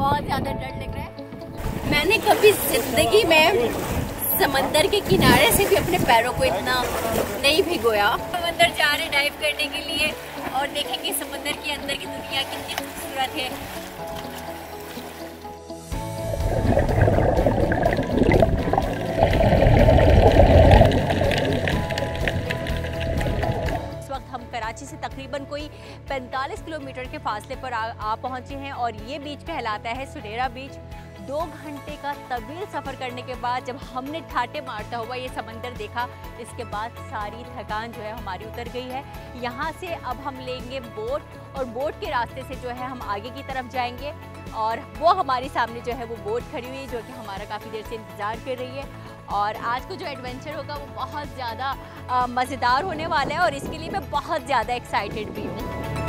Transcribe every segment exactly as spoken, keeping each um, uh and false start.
बहुत ज़्यादा डर लग रहा है। मैंने कभी जिंदगी में समंदर के किनारे से भी अपने पैरों को इतना नहीं भिगोया। समंदर जा रहे डाइव करने के लिए और देखेंगे समंदर के अंदर की दुनिया कितनी खूबसूरत है। इस वक्त हम कराची से तकरीबन कोई पैंतालीस किलोमीटर के फासले पर आ, आ पहुंचे हैं और ये बीच कहलाता है सुनेरा बीच। दो घंटे का तवील सफ़र करने के बाद जब हमने ठाटे मारता हुआ ये समंदर देखा, इसके बाद सारी थकान जो है हमारी उतर गई है। यहाँ से अब हम लेंगे बोट और बोट के रास्ते से जो है हम आगे की तरफ जाएंगे और वो हमारे सामने जो है वो बोट खड़ी हुई है जो कि हमारा काफ़ी देर से इंतज़ार कर रही है। और आज को जो एडवेंचर होगा वो बहुत ज़्यादा मज़ेदार होने वाला है और इसके लिए मैं बहुत ज़्यादा एक्साइटेड भी हूँ।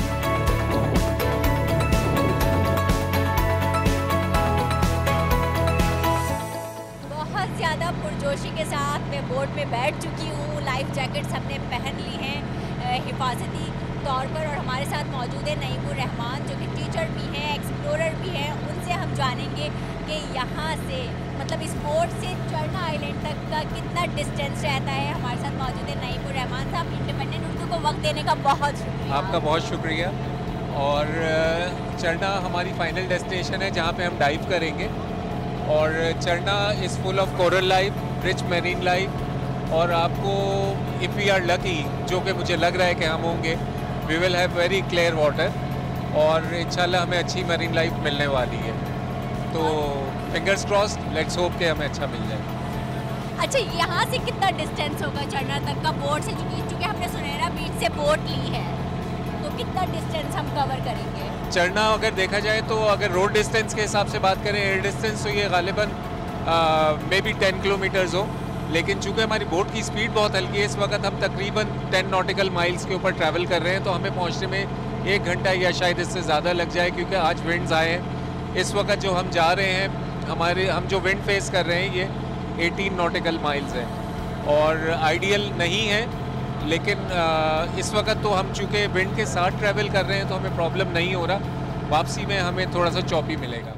ज़्यादा पुरजोशी के साथ मैं बोट में बैठ चुकी हूँ। लाइफ जैकेट्स हमने पहन ली हैं हिफाजती तौर पर और हमारे साथ मौजूद है नईमुर रहमान जो कि टीचर भी हैं, एक्सप्लोरर भी हैं। उनसे हम जानेंगे कि यहाँ से मतलब इस बोट से चरना आइलैंड तक का कितना डिस्टेंस रहता है। हमारे साथ मौजूद है नईमुर रहमान साहब। इंडिपेंडेंट उर्दू को वक्त देने का बहुत शुक्रिया। आपका बहुत शुक्रिया। और चरना हमारी फाइनल डेस्टिनेशन है जहाँ पे हम डाइव करेंगे और Charna is full of coral life, rich marine life और आपको इफ़ वी आर लकी, जो कि मुझे लग रहा है कि हम होंगे, we will have very clear water और इंशाल्लाह हमें अच्छी मेरीन लाइफ मिलने वाली है। तो फिंगर्स क्रॉस्ड, लेट्स होप कि हमें अच्छा मिल जाए। अच्छा, यहाँ से कितना डिस्टेंस होगा चरना तक का बोट से? चूँकि चूँकि हमने सुनेरा बीच से बोट ली है तो कितना डिस्टेंस हम कवर करेंगे? चरना अगर देखा जाए तो अगर रोड डिस्टेंस के हिसाब से बात करें, एयर डिस्टेंस, तो ये गालिबन मे बी टेन किलोमीटर्स हो, लेकिन चूँकि हमारी बोट की स्पीड बहुत हल्की है, इस वक्त हम तकरीबन टेन नॉटिकल माइल्स के ऊपर ट्रैवल कर रहे हैं, तो हमें पहुँचने में एक घंटा या शायद इससे ज़्यादा लग जाए क्योंकि आज विंड्स आए हैं। इस वक्त जो हम जा रहे हैं, हमारे हम जो विंड फेस कर रहे हैं ये एटीन नॉटिकल माइल्स है और आइडियल नहीं है, लेकिन इस वक्त तो हम चूँकि विंड के साथ ट्रैवल कर रहे हैं तो हमें प्रॉब्लम नहीं हो रहा। वापसी में हमें थोड़ा सा चौपी मिलेगा।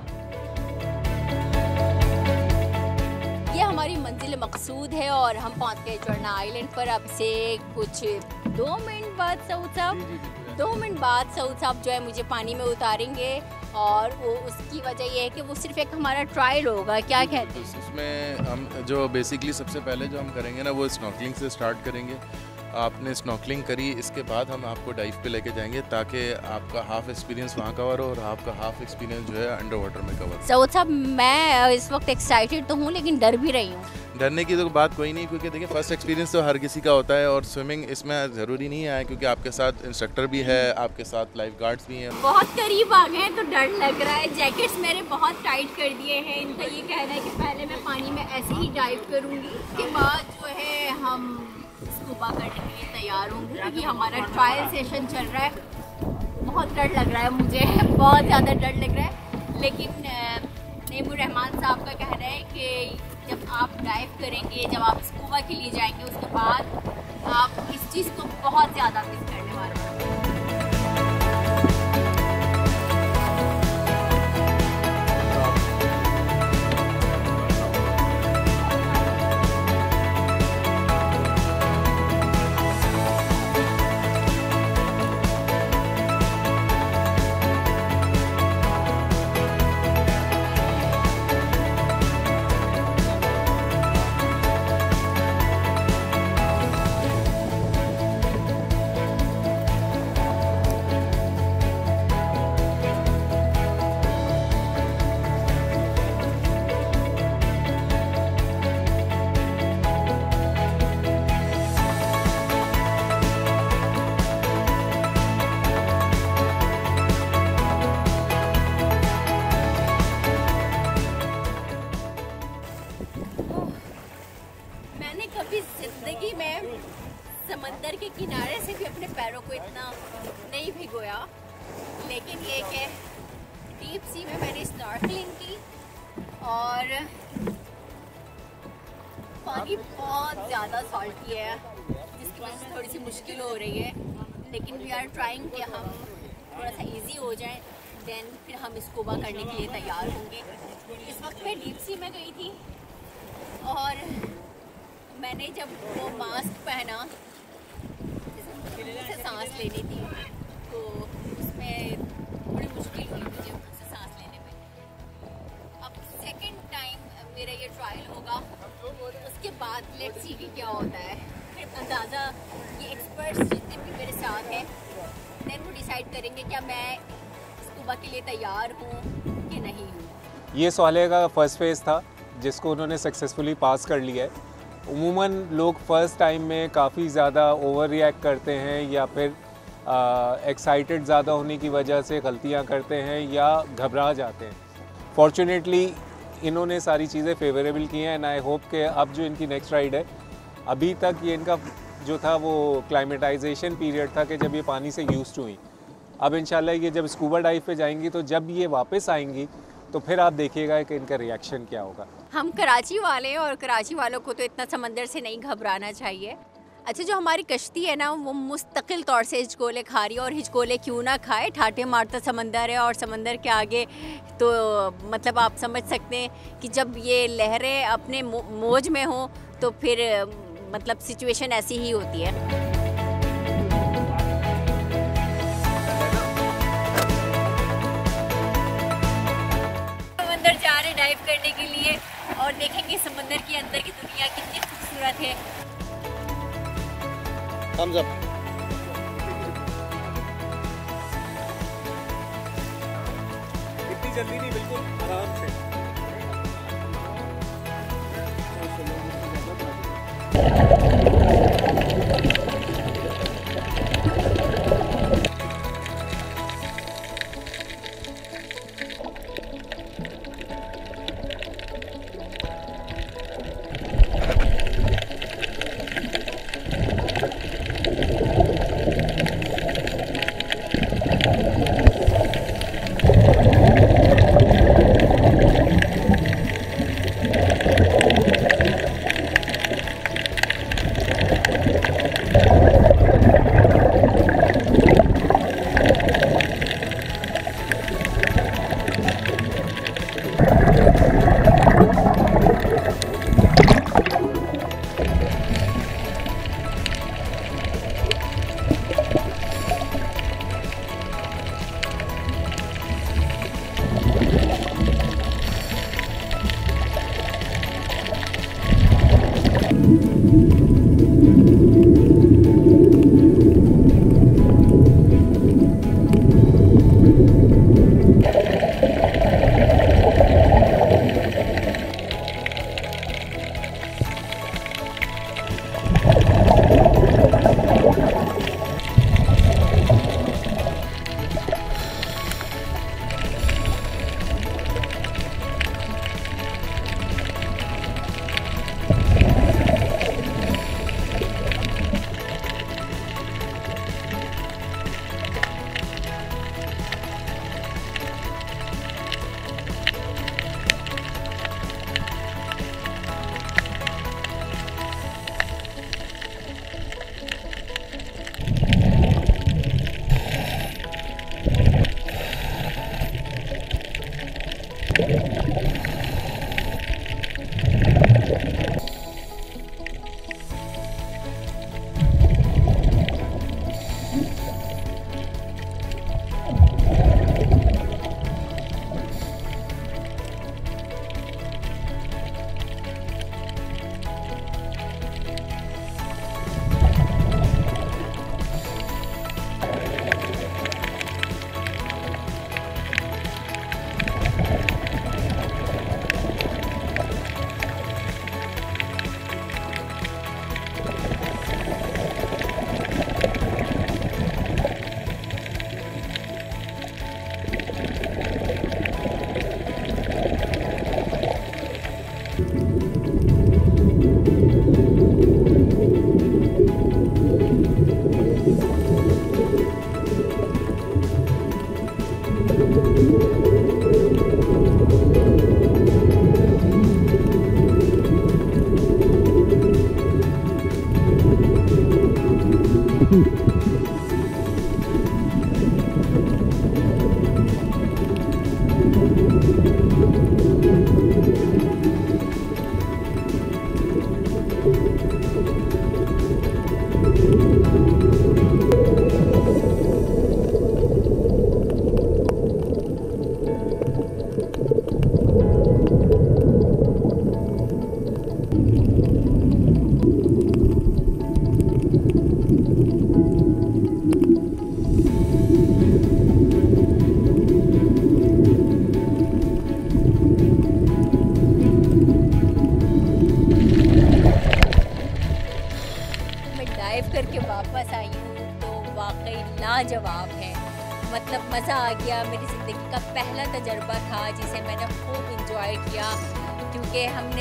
ये हमारी मंजिल मकसूद है और हम पहुंच गए चरना आइलैंड पर। अब से कुछ दो मिनट बाद सऊद साहब दो मिनट बाद सऊद साहब जो है मुझे पानी में उतारेंगे और वो उसकी वजह ये है कि वो सिर्फ एक हमारा ट्रायल होगा। क्या कहते हैं? उसमें हम जो बेसिकली सबसे पहले जो हम करेंगे ना वो स्नॉर्कलिंग से स्टार्ट करेंगे। आपने स्नॉर्कलिंग करी, इसके बाद हम आपको डाइव पे लेके जाएंगे ताकि आपका हाफ एक्सपीरियंस वहाँ कवर हो और आपका हाफ एक्सपीरियंस जो है अंडर वाटर में कवर। सऊद साहब, मैं इस वक्त एक्साइटेड तो हूँ लेकिन डर भी रही हूँ। डरने की तो बात कोई नहीं, क्योंकि देखिए फर्स्ट एक्सपीरियंस तो हर किसी का होता है और स्विमिंग इसमें ज़रूरी नहीं है क्योंकि आपके साथ इंस्ट्रक्टर भी है, आपके साथ लाइफ गार्ड्स भी हैं। बहुत करीब आ गए हैं तो डर लग रहा है। जैकेट्स मेरे बहुत टाइट कर दिए हैं। इनका ये कहना है कि पहले मैं पानी में ऐसे ही डाइव करूँगी, उसके बाद जो है हम स्कूबा करने के लिए तैयार होंगे। अभी हमारा ट्रायल सेशन चल रहा है। बहुत डर लग रहा है मुझे, बहुत ज़्यादा डर लग रहा है, लेकिन नईमुर रहमान साहब का कहना है कि जब आप डाइव करेंगे, जब आप स्कूबा के लिए जाएंगे, उसके बाद आप इस चीज़ को बहुत ज़्यादा मिस करने वाले हैं। जिंदगी में समंदर के किनारे से भी अपने पैरों को इतना नहीं भिगोया, लेकिन ये कि डीप सी में मैंने स्नॉर्कलिंग की और पानी बहुत ज़्यादा सॉल्टी है जिसकी वजह से थोड़ी सी मुश्किल हो रही है, लेकिन वी आर ट्राइंग कि हम थोड़ा सा इजी हो जाए। देन फिर हम स्कूबा करने के लिए तैयार होंगे। इस वक्त मैं डीप सी में गई थी और मैंने जब वो मास्क पहना से सांस लेनी थी तो उसमें बड़ी मुश्किल हुई मुझे उससे सांस लेने में। अब सेकंड टाइम मेरा ये ट्रायल होगा, उसके बाद लेट्स सी कि क्या होता है। फिर अंदाज़ा ये एक्सपर्ट्स जितने भी मेरे साथ हैं देन वो डिसाइड करेंगे क्या मैं स्कूबा के लिए तैयार हूँ कि नहीं हूँ। ये सोहले का फर्स्ट फेज़ था जिसको उन्होंने सक्सेसफुली पास कर लिया है। उमूमन लोग फ़र्स्ट टाइम में काफ़ी ज़्यादा ओवर रिएक्ट करते हैं या फिर एक्साइटेड ज़्यादा होने की वजह से गलतियां करते हैं या घबरा जाते हैं। फॉर्चुनेटली इन्होंने सारी चीज़ें फेवरेबल की हैं एंड आई होप कि अब जो इनकी नेक्स्ट राइड है, अभी तक ये इनका जो था वो क्लाइमेटाइजेशन पीरियड था कि जब ये पानी से यूज्ड टू हुई। अब इंशाल्लाह ये जब स्कूबा डाइव पे जाएंगी तो जब ये वापस आएंगी तो फिर आप देखिएगा कि इनका रिएक्शन क्या होगा। हम कराची वाले हैं और कराची वालों को तो इतना समंदर से नहीं घबराना चाहिए। अच्छा, जो हमारी कश्ती है ना वो मुस्तकिल तौर से हिचकोले खा रही है और हिचकोले क्यों ना खाए, ठाटे मारता समंदर है और समंदर के आगे तो मतलब आप समझ सकते हैं कि जब ये लहरें अपने मौज में हों तो फिर मतलब सिचुएशन ऐसी ही होती है। डाइव करने के लिए और देखेंगे समंदर के अंदर की दुनिया कितनी खूबसूरत है। Thumbs up. इतनी जल्दी नहीं, बिल्कुल आराम से। आ गया। मेरी ज़िंदगी का पहला तजर्बा था जिसे मैंने खूब इंजॉय किया, क्योंकि हमने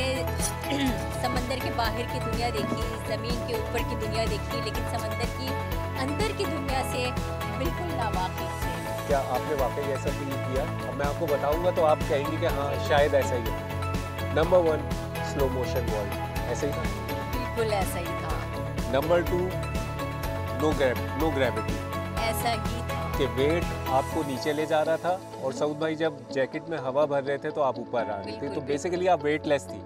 समंदर के बाहर की दुनिया देखी, ज़मीन के ऊपर की दुनिया देखी, लेकिन समंदर की अंदर की दुनिया से बिल्कुल नावाकिफ़ थे। क्या आपने वाकई ऐसा फील किया? अब मैं आपको बताऊंगा तो आप कहेंगे कि हाँ शायद ऐसा ही है। Number one, slow motion world, ऐसे ही था? बिल्कुल ऐसा ही था। Number two, no grav no gravity, ऐसा ही था कि वेट आपको नीचे ले जा रहा था और सऊद भाई जब जैकेट में हवा भर रहे थे तो आप ऊपर आ रहे थे, बिल्कुल, तो बिल्कुल। बेसिकली आप वेटलेस थी,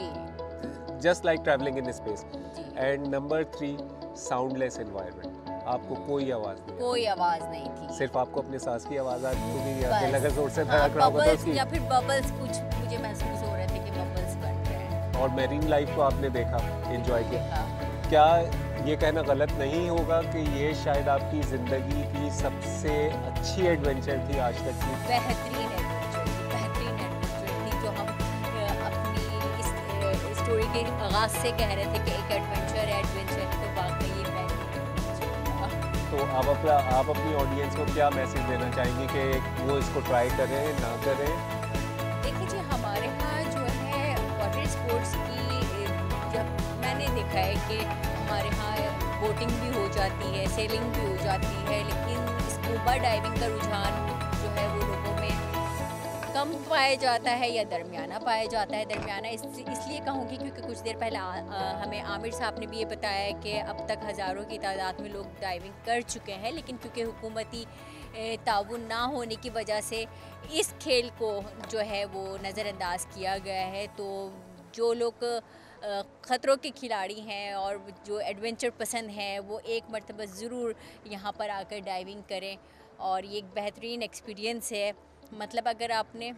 जी just like travelling in space. जी। And number three, soundless environment, आपको कोई आवाज़ नहीं, कोई आवाज़ नहीं थी, सिर्फ आपको अपने सांस की आवाज़ आ रही होगी या बस। दिल अगर जोर से हाँ, धड़क रहा होगा तो बबल्स उसकी, या फिर बबल्स कुछ मुझे महसूस हो रहे थे कि बबल्स बन रहे हैं। और मैरीन लाइफ को आपने देखा, एंजॉय किया। देखा। क्या ये कहना गलत नहीं होगा कि ये शायद आपकी ज़िंदगी की सबसे अच्छी एडवेंचर थी आज तक की? बेहतरीन एडवेंचर थी, बेहतरीन एडवेंचर थी, जो हम अ, अपनी इस अ, स्टोरी के आगाज़ से कह रहे थे कि एक एडवेंचर है, एडवेंचर है, तो वाकई ये बेहतरीन एडवेंचर था। तो आप अपना आप अपनी ऑडियंस को क्या मैसेज देना चाहेंगी कि वो इसको ट्राई करें ना करें? देखिए जी, हमारे यहाँ जो है वाटर स्पोर्ट्स की अ, जब मैंने देखा है कि हमारे यहाँ बोटिंग भी हो जाती है, सेलिंग भी हो जाती है, लेकिन स्कूबा डाइविंग का रुझान जो है वो लोगों में कम पाया जाता है या दरमियाना पाया जाता है। दरमियाना इस इसलिए कहूँगी क्योंकि कुछ देर पहले आ, आ, हमें आमिर साहब ने भी ये बताया है कि अब तक हज़ारों की तादाद में लोग डाइविंग कर चुके हैं, लेकिन क्योंकि हुकूमती ताउन ना होने की वजह से इस खेल को जो है वो नज़रअंदाज किया गया है। तो जो लोग ख़तरों के खिलाड़ी हैं और जो एडवेंचर पसंद हैं वो एक मरतबा ज़रूर यहाँ पर आकर डाइविंग करें, और ये एक बेहतरीन एक्सपीरियंस है। मतलब अगर आपने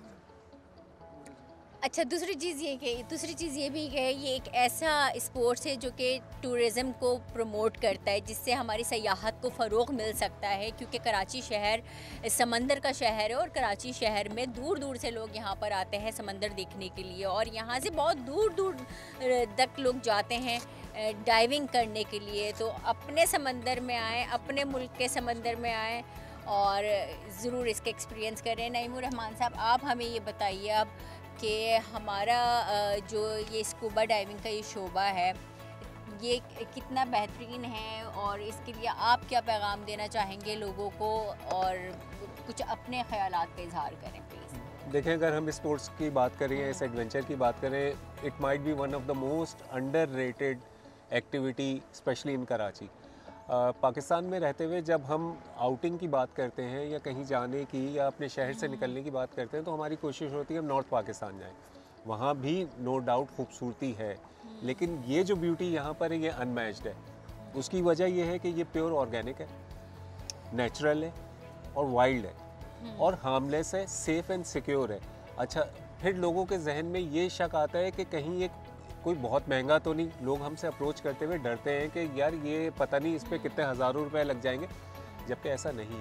अच्छा दूसरी चीज़ ये कि दूसरी चीज़ ये भी है, ये एक ऐसा स्पोर्ट्स है जो कि टूरिज़म को प्रमोट करता है, जिससे हमारी सयाहत को फ़रोग़ मिल सकता है, क्योंकि कराची शहर समंदर का शहर है और कराची शहर में दूर दूर से लोग यहाँ पर आते हैं समंदर देखने के लिए, और यहाँ से बहुत दूर दूर तक लोग जाते हैं डाइविंग करने के लिए। तो अपने समंदर में आएँ, अपने मुल्क के समंदर में आएँ और ज़रूर इसका एक्सपीरियंस करें। नईमुर रहमान साहब, आप हमें ये बताइए अब कि हमारा जो ये स्कूबा डाइविंग का ये शोबा है ये कितना बेहतरीन है, और इसके लिए आप क्या पैगाम देना चाहेंगे लोगों को, और कुछ अपने ख़यालात का इजहार करें प्लीज़। देखें, अगर हम स्पोर्ट्स की बात करें, इस एडवेंचर की बात करें, it might be one of the most underrated activity specially in Karachi. Pakistan में रहते हुए जब हम आउटिंग की बात करते हैं या कहीं जाने की या अपने शहर से निकलने की बात करते हैं तो हमारी कोशिश होती है हम नॉर्थ पाकिस्तान जाएं। वहाँ भी नो डाउट खूबसूरती है, लेकिन ये जो ब्यूटी यहाँ पर है ये अनमैच्ड है। उसकी वजह ये है कि ये प्योर ऑर्गेनिक है, नेचुरल है और वाइल्ड है और हार्मलेस है, सेफ़ एंड सिक्योर है। अच्छा, फिर लोगों के जहन में ये शक आता है कि कहीं ये कोई बहुत महंगा तो नहीं, लोग हमसे अप्रोच करते हुए डरते हैं कि यार ये पता नहीं इस पर कितने हज़ारों रुपए लग जाएंगे, जबकि ऐसा नहीं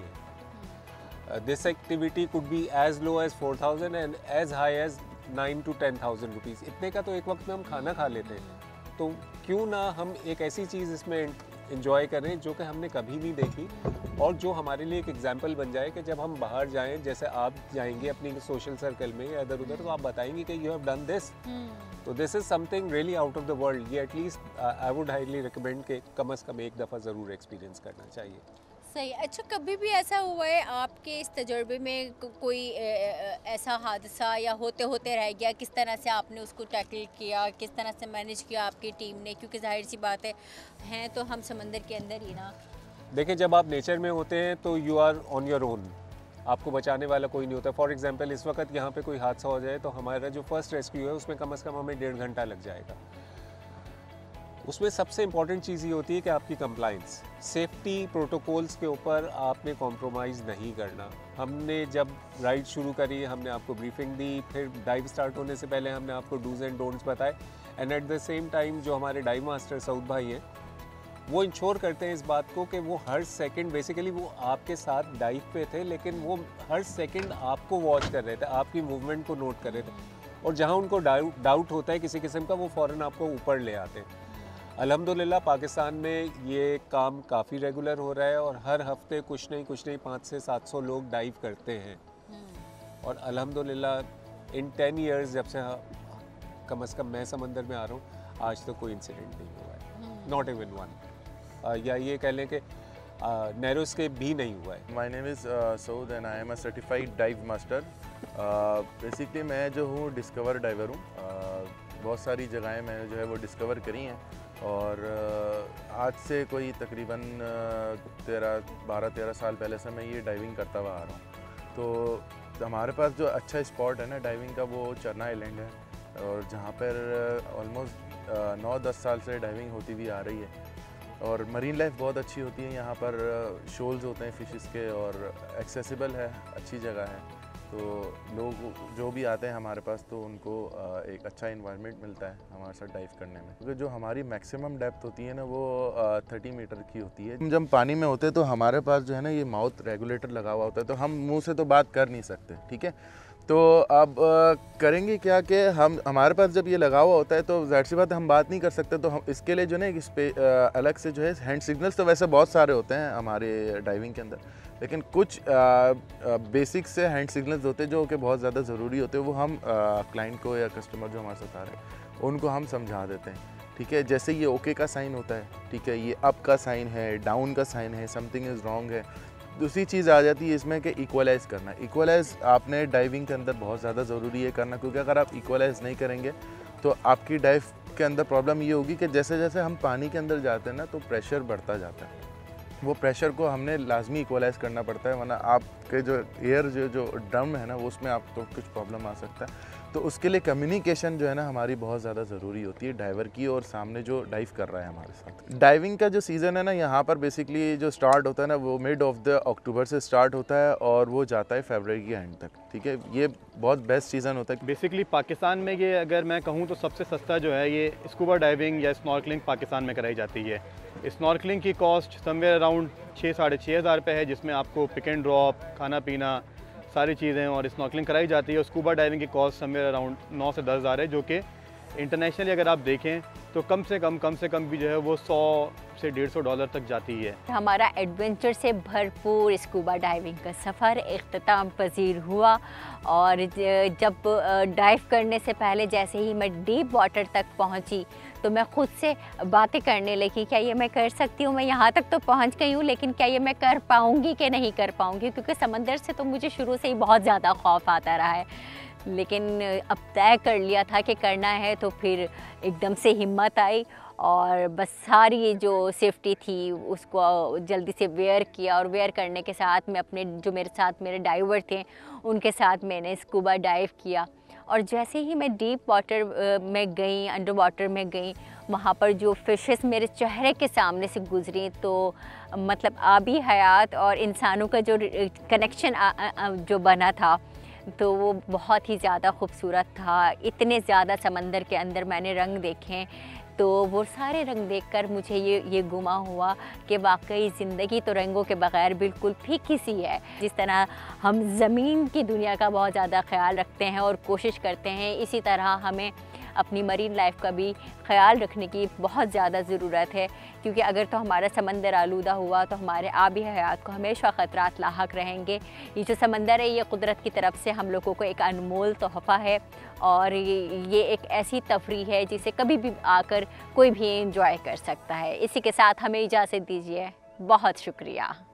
है। This activity could be as low as four thousand and as high as nine to ten thousand rupees. इतने का तो एक वक्त में हम खाना खा लेते हैं, तो क्यों ना हम एक ऐसी चीज़ इसमें इंजॉय करें जो कि हमने कभी नहीं देखी और जो हमारे लिए एक एग्जाम्पल बन जाए कि जब हम बाहर जाएं, जैसे आप जाएंगे अपनी सोशल सर्कल में या इधर उधर, तो आप बताएंगे कि यू हैव डन दिस, तो this is something really out of the world. ये at least I would highly recommend के कम अज़ कम एक दफ़ा ज़रूर एक्सपीरियंस करना चाहिए। सही। अच्छा, कभी भी ऐसा हुआ है आपके इस तजुर्बे में को, कोई ए, ऐसा हादसा या होते होते रह गया, किस तरह से आपने उसको टैकल किया, किस तरह से मैनेज किया आपकी टीम ने? क्योंकि जाहिर सी बात है हैं तो हम समंदर के अंदर ही ना। देखिए, जब आप नेचर में होते हैं तो you are on your own, आपको बचाने वाला कोई नहीं होता। फॉर एग्जांपल इस वक्त यहाँ पे कोई हादसा हो जाए तो हमारा जो फर्स्ट रेस्क्यू है उसमें कम से कम हमें डेढ़ घंटा लग जाएगा। उसमें सबसे इम्पॉर्टेंट चीज़ ये होती है कि आपकी कंप्लाइंस, सेफ्टी प्रोटोकॉल्स के ऊपर आपने कॉम्प्रोमाइज़ नहीं करना। हमने जब राइड शुरू करी हमने आपको ब्रीफिंग दी, फिर डाइव स्टार्ट होने से पहले हमने आपको डूज एंड डोंट्स बताए, and at the same time जो हमारे डाइव मास्टर सऊद भाई हैं वो इंश्योर करते हैं इस बात को कि वो हर सेकंड, बेसिकली वो आपके साथ डाइव पे थे लेकिन वो हर सेकंड आपको वॉच कर रहे थे, आपकी मूवमेंट को नोट कर रहे थे, और जहाँ उनको डाउट डाउट होता है किसी किस्म का वो फ़ौरन आपको ऊपर ले आते हैं। अल्हम्दुलिल्लाह पाकिस्तान में ये काम काफ़ी रेगुलर हो रहा है और हर हफ्ते कुछ नहीं कुछ नहीं पाँच से सात सौ लोग डाइव करते हैं। और अल्हम्दुलिल्लाह इन टेन इयर्स जब से कम से कम मैं समंदर में आ रहा हूँ, आज तो कोई इंसिडेंट नहीं हुआ है, नॉट इवन वन। या ये कह लें कि नैरो स्केप भी नहीं हुआ है। My name is Saud and I am a certified dive master. Basically मैं जो हूँ डिस्कवर डाइवर हूँ। uh, बहुत सारी जगहें मैंने जो है वो डिस्कवर करी हैं और uh, आज से कोई तकरीबन uh, तेरह बारह तेरह साल पहले से मैं ये डाइविंग करता हुआ आ रहा हूँ। तो हमारे पास जो अच्छा स्पॉट है ना डाइविंग का, वो चरना आइलैंड है, और जहाँ पर ऑलमोस्ट नौ दस साल से डाइविंग होती हुई आ रही है। और मरीन लाइफ बहुत अच्छी होती है यहाँ पर, शोल्स होते हैं फिशेस के, और एक्सेसिबल है, अच्छी जगह है। तो लोग जो भी आते हैं हमारे पास तो उनको एक अच्छा इन्वायरमेंट मिलता है हमारे साथ डाइव करने में, क्योंकि जो हमारी मैक्सिमम डेप्थ होती है ना वो थर्टी मीटर की होती है। हम जब पानी में होते हैं तो हमारे पास जो है ना ये माउथ रेगुलेटर लगा हुआ होता है, तो हम मुंह से तो बात कर नहीं सकते, ठीक है। तो अब करेंगे क्या कि हम हमारे पास जब ये लगा हुआ होता है तो ज़ाहिर सी बात है हम बात नहीं कर सकते, तो हम इसके लिए जो है इस पे अलग से जो है हैंड सिग्नल्स तो वैसे बहुत सारे होते हैं हमारे डाइविंग के अंदर, लेकिन कुछ बेसिक से हैंड सिग्नल्स होते हैं जो कि बहुत ज़्यादा ज़रूरी होते हैं, वो हम क्लाइंट को या कस्टमर जो हमारे साथ आ रहे हैं उनको हम समझा देते हैं, ठीक है। जैसे ये ओके का साइन होता है, ठीक है, ये अप का साइन है, डाउन का साइन है, समथिंग इज़ रॉन्ग है। दूसरी चीज़ आ जाती है इसमें कि इक्वलाइज़ करना। इक्वलाइज़ आपने डाइविंग के अंदर बहुत ज़्यादा ज़रूरी है करना, क्योंकि अगर आप इक्वलाइज़ नहीं करेंगे तो आपकी डाइव के अंदर प्रॉब्लम ये होगी कि जैसे जैसे हम पानी के अंदर जाते हैं ना तो प्रेशर बढ़ता जाता है। वो प्रेशर को हमने लाजमी इक्वलाइज़ करना पड़ता है, वरना आपके जो एयर जो जो ड्रम है ना वो उसमें आपको कुछ प्रॉब्लम आ सकता है। तो उसके लिए कम्युनिकेशन जो है ना हमारी बहुत ज़्यादा ज़रूरी होती है डाइवर की और सामने जो डाइव कर रहा है हमारे साथ। डाइविंग का जो सीज़न है ना यहाँ पर बेसिकली जो स्टार्ट होता है ना वो मिड ऑफ द अक्टूबर से स्टार्ट होता है और वो जाता है फरवरी के एंड तक, ठीक है। ये बहुत बेस्ट सीज़न होता है। बेसिकली पाकिस्तान में ये अगर मैं कहूँ तो सबसे सस्ता जो है ये स्कूबा डाइविंग या स्नॉर्कलिंग पाकिस्तान में कराई जाती है। स्नॉर्कलिंग की कॉस्ट समवेयर अराउंड छः साढ़े छः हज़ार रुपये है, जिसमें आपको पिक एंड ड्रॉप, खाना पीना, सारी चीज़ें और स्नॉर्कलिंग कराई जाती है। और स्कूबा डाइविंग की कॉस्ट समवेयर अराउंड नौ से दस हज़ार है, जो कि इंटरनेशनली अगर आप देखें तो कम से कम कम से कम भी जो है वो सौ से डेढ़ सौ डॉलर तक जाती है। हमारा एडवेंचर से भरपूर स्कूबा डाइविंग का सफ़र इख्तिताम पजीर हुआ और जब डाइव करने से पहले जैसे ही मैं डीप वाटर तक पहुंची तो मैं ख़ुद से बातें करने लगी, क्या ये मैं कर सकती हूँ, मैं यहाँ तक तो पहुँच गई हूँ लेकिन क्या ये मैं कर पाऊँगी कि नहीं कर पाऊँगी, क्योंकि समंदर से तो मुझे शुरू से ही बहुत ज़्यादा खौफ आता रहा है। लेकिन अब तय कर लिया था कि करना है तो फिर एकदम से हिम्मत आई और बस सारी जो सेफ्टी थी उसको जल्दी से वेयर किया और वेयर करने के साथ में अपने जो मेरे साथ मेरे डाइवर थे उनके साथ मैंने स्कूबा डाइव किया। और जैसे ही मैं डीप वाटर में गई, अंडर वाटर में गई, वहाँ पर जो फिशेस मेरे चेहरे के सामने से गुजरी तो मतलब आबी हयात और इंसानों का जो कनेक्शन जो बना था तो वो बहुत ही ज़्यादा खूबसूरत था। इतने ज़्यादा समंदर के अंदर मैंने रंग देखे तो वो सारे रंग देखकर मुझे ये ये गुमा हुआ कि वाकई ज़िंदगी तो रंगों के बग़ैर बिल्कुल फीकी सी है। जिस तरह हम ज़मीन की दुनिया का बहुत ज़्यादा ख्याल रखते हैं और कोशिश करते हैं, इसी तरह हमें अपनी मरीन लाइफ का भी ख्याल रखने की बहुत ज़्यादा ज़रूरत है, क्योंकि अगर तो हमारा समंदर आलूदा हुआ तो हमारे आबी हयात को हमेशा ख़तरात लाहक रहेंगे। ये जो समंदर है ये कुदरत की तरफ से हम लोगों को एक अनमोल तोहफ़ा है और ये एक ऐसी तफरीह है जिसे कभी भी आकर कोई भी इंजॉय कर सकता है। इसी के साथ हमें इजाज़त दीजिए, बहुत शुक्रिया।